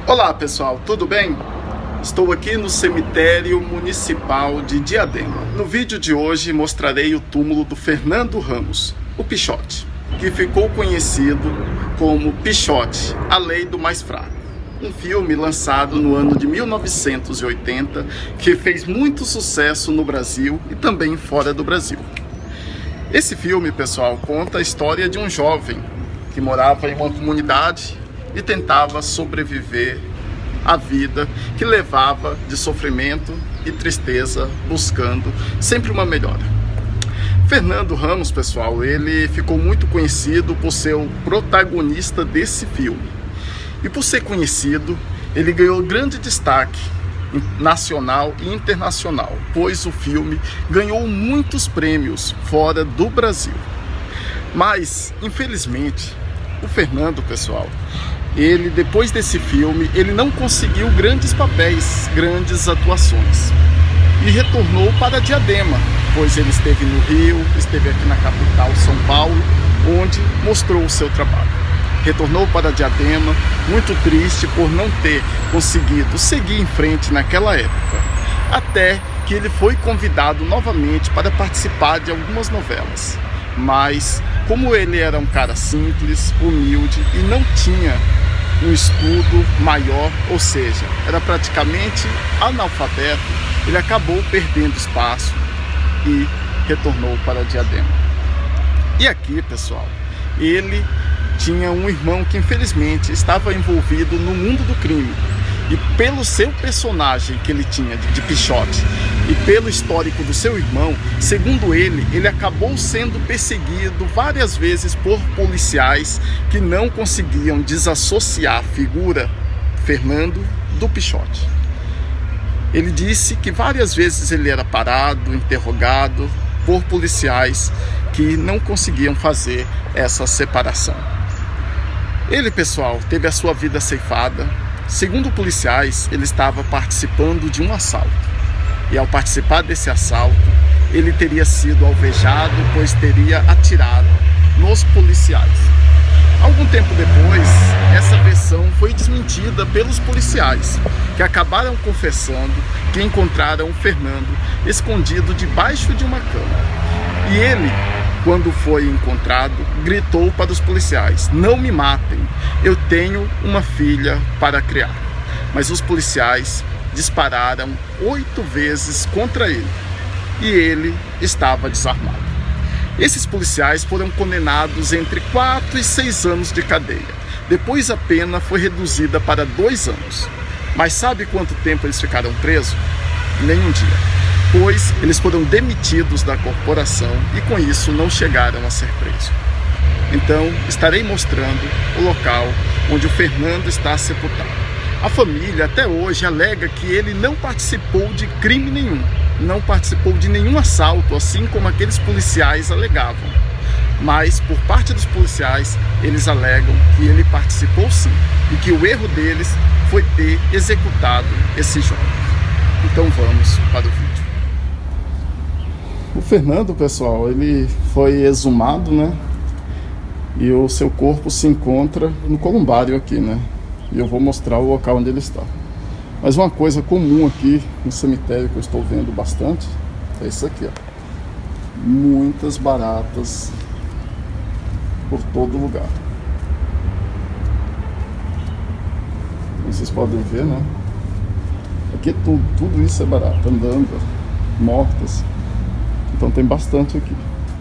Olá pessoal, tudo bem? Estou aqui no cemitério municipal de Diadema. No vídeo de hoje mostrarei o túmulo do Fernando Ramos, o Pichote, que ficou conhecido como Pichote, a Lei do Mais Fraco. Um filme lançado no ano de 1980 que fez muito sucesso no Brasil e também fora do Brasil. Esse filme, pessoal, conta a história de um jovem que morava em uma comunidade e tentava sobreviver à vida que levava de sofrimento e tristeza, buscando sempre uma melhora. Fernando Ramos, pessoal, ele ficou muito conhecido por ser o protagonista desse filme. E por ser conhecido, ele ganhou grande destaque nacional e internacional, pois o filme ganhou muitos prêmios fora do Brasil. Mas, infelizmente, o Fernando, pessoal, ele, depois desse filme, ele não conseguiu grandes papéis, grandes atuações. E retornou para Diadema, pois ele esteve no Rio, esteve aqui na capital, São Paulo, onde mostrou o seu trabalho. Retornou para Diadema, muito triste por não ter conseguido seguir em frente naquela época. Até que ele foi convidado novamente para participar de algumas novelas. Mas, como ele era um cara simples, humilde e não tinha um estudo maior, ou seja, era praticamente analfabeto, ele acabou perdendo espaço e retornou para Diadema. E aqui, pessoal, ele tinha um irmão que infelizmente estava envolvido no mundo do crime. E pelo seu personagem que ele tinha de Pichote e pelo histórico do seu irmão, segundo ele acabou sendo perseguido várias vezes por policiais que não conseguiam desassociar a figura Fernando do Pichote. Ele disse que várias vezes ele era parado, interrogado por policiais que não conseguiam fazer essa separação. Ele, pessoal, teve a sua vida ceifada. Segundo policiais, ele estava participando de um assalto. E ao participar desse assalto, ele teria sido alvejado, pois teria atirado nos policiais. Algum tempo depois, essa versão foi desmentida pelos policiais, que acabaram confessando que encontraram o Fernando escondido debaixo de uma cama. E ele, quando foi encontrado, gritou para os policiais: "Não me matem, eu tenho uma filha para criar." Mas os policiais dispararam 8 vezes contra ele e ele estava desarmado. Esses policiais foram condenados entre 4 e 6 anos de cadeia. Depois a pena foi reduzida para 2 anos. Mas sabe quanto tempo eles ficaram presos? Nenhum dia. Pois eles foram demitidos da corporação e com isso não chegaram a ser presos. Então estarei mostrando o local onde o Fernando está sepultado. A família até hoje alega que ele não participou de crime nenhum, não participou de nenhum assalto, assim como aqueles policiais alegavam. Mas por parte dos policiais, eles alegam que ele participou sim, e que o erro deles foi ter executado esse jovem. Então vamos para o vídeo. O Fernando, pessoal, ele foi exumado, né? E o seu corpo se encontra no columbário aqui, né? E eu vou mostrar o local onde ele está. Mas uma coisa comum aqui no cemitério que eu estou vendo bastante é isso aqui, ó. Muitas baratas por todo lugar. Vocês podem ver, né? Aqui tudo isso é barata, andando, mortas. Então tem bastante aqui.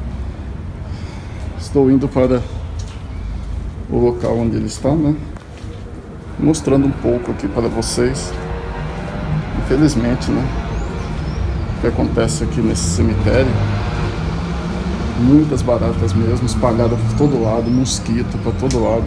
Estou indo para o local onde ele está, né? Mostrando um pouco aqui para vocês. Infelizmente, né? O que acontece aqui nesse cemitério. Muitas baratas mesmo, espalhadas por todo lado, mosquito para todo lado.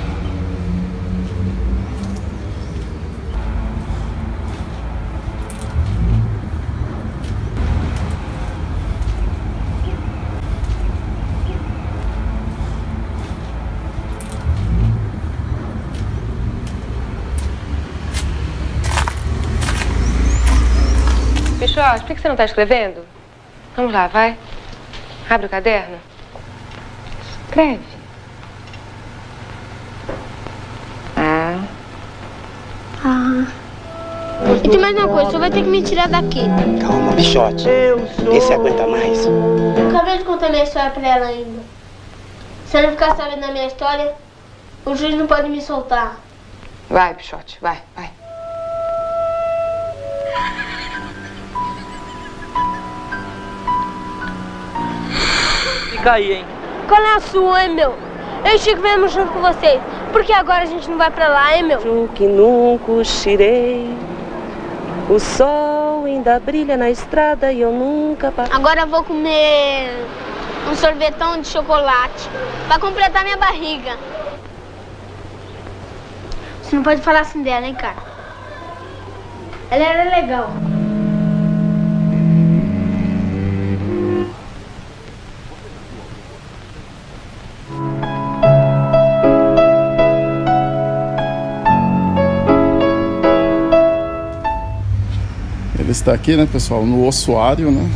Pichote, por que você não está escrevendo? Vamos lá, vai. Abre o caderno. Escreve. A E tem mais uma coisa, você vai ter que me tirar daqui. Calma, Pichote. Esse aguenta mais. Eu acabei de contar minha história pra ela ainda. Se ela não ficar sabendo da minha história, o juiz não pode me soltar. Vai, Pichote, vai. Fica aí, hein? Qual é a sua, hein, meu? Eu e o Chico viemos junto com vocês. Por que agora a gente não vai pra lá, hein, meu? Que nunca os tirei. O sol ainda brilha na estrada e eu nunca... Agora eu vou comer um sorvetão de chocolate pra completar minha barriga. Você não pode falar assim dela, hein, cara? Ela era legal. Ele está aqui, né, pessoal, no ossuário, né?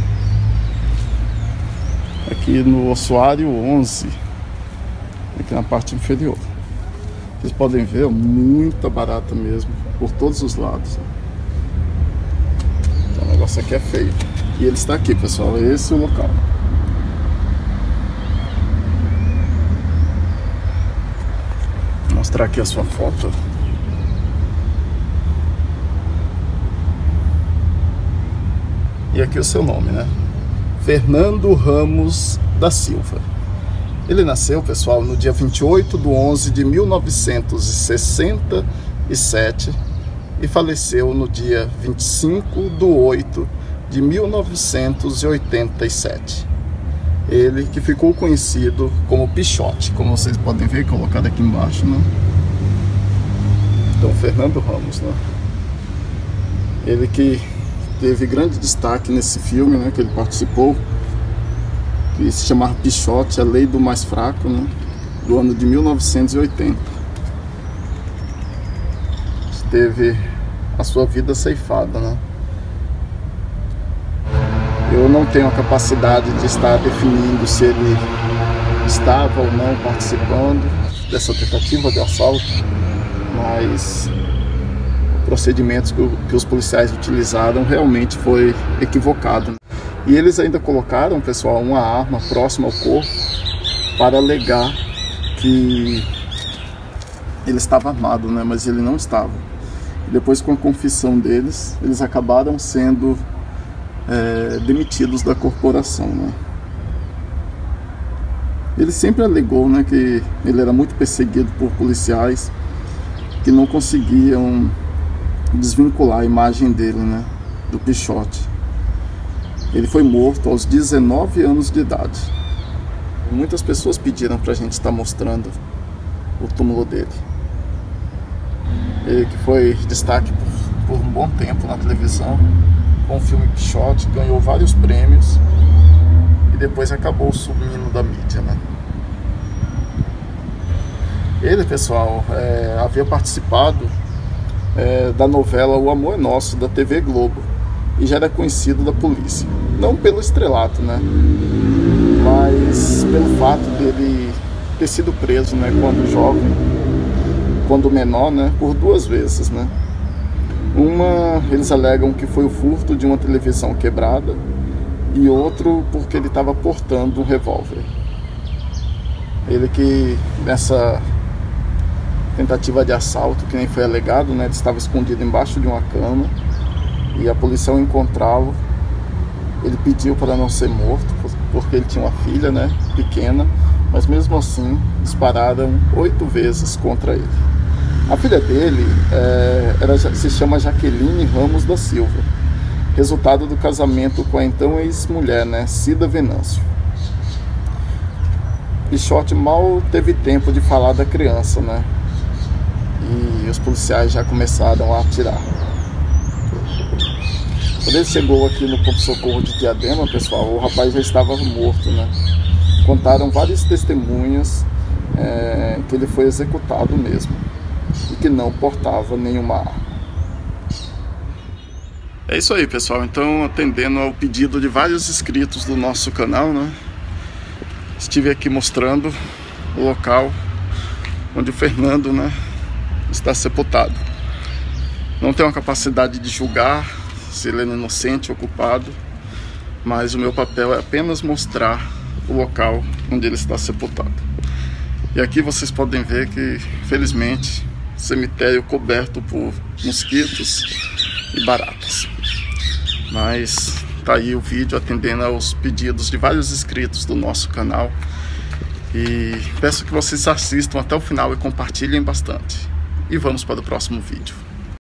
Aqui no ossuário 11, aqui na parte inferior. Vocês podem ver, muita barata mesmo, por todos os lados. Então, o negócio aqui é feio. E ele está aqui, pessoal, esse é o local. Vou mostrar aqui a sua foto. E aqui o seu nome, né? Fernando Ramos da Silva. Ele nasceu, pessoal, no dia 28/11/1967 e faleceu no dia 25/8/1987. Ele que ficou conhecido como Pichote, como vocês podem ver, colocado aqui embaixo, né? Então, Fernando Ramos, né? Ele que teve grande destaque nesse filme, né, que ele participou, que se chamava Pichote, a Lei do Mais Fraco, né, do ano de 1980. Teve a sua vida ceifada, né? Eu não tenho a capacidade de estar definindo se ele estava ou não participando dessa tentativa de assalto, mas procedimentos que os policiais utilizaram realmente foi equivocado. E eles ainda colocaram, pessoal, uma arma próxima ao corpo para alegar que ele estava armado, né? Mas ele não estava. E depois, com a confissão deles, eles acabaram sendo demitidos da corporação, né? Ele sempre alegou, né, que ele era muito perseguido por policiais que não conseguiam desvincular a imagem dele, né, do Pichote. Ele foi morto aos 19 anos de idade. Muitas pessoas pediram pra gente estar mostrando o túmulo dele. Ele que foi destaque por um bom tempo na televisão com o filme Pichote, ganhou vários prêmios e depois acabou sumindo da mídia, né? Ele, pessoal, havia participado da novela O Amor é Nosso, da TV Globo, e já era conhecido da polícia. Não pelo estrelato, né? Mas pelo fato dele ter sido preso, né, quando jovem, quando menor, né, por 2 vezes, né? Uma, eles alegam que foi o furto de uma televisão quebrada, e outro porque ele estava portando um revólver. Ele que, nessa tentativa de assalto, que nem foi alegado, né, ele estava escondido embaixo de uma cama e a polícia, ao encontrá-lo, ele pediu para não ser morto, porque ele tinha uma filha, né, pequena, mas mesmo assim dispararam 8 vezes contra ele. A filha dele se chama Jaqueline Ramos da Silva, resultado do casamento com a então ex-mulher, né, Cida Venâncio. Pichote mal teve tempo de falar da criança, né, e os policiais já começaram a atirar. Quando ele chegou aqui no ponto-socorro de Diadema, pessoal, o rapaz já estava morto, né? Contaram várias testemunhas que ele foi executado mesmo e que não portava nenhuma arma. É isso aí, pessoal. Então, atendendo ao pedido de vários inscritos do nosso canal, né, estive aqui mostrando o local onde o Fernando, né, está sepultado. Não tenho a capacidade de julgar se ele é inocente ou culpado, mas o meu papel é apenas mostrar o local onde ele está sepultado. E aqui vocês podem ver que, felizmente, cemitério coberto por mosquitos e baratas. Mas tá aí o vídeo atendendo aos pedidos de vários inscritos do nosso canal. E peço que vocês assistam até o final e compartilhem bastante. E vamos para o próximo vídeo.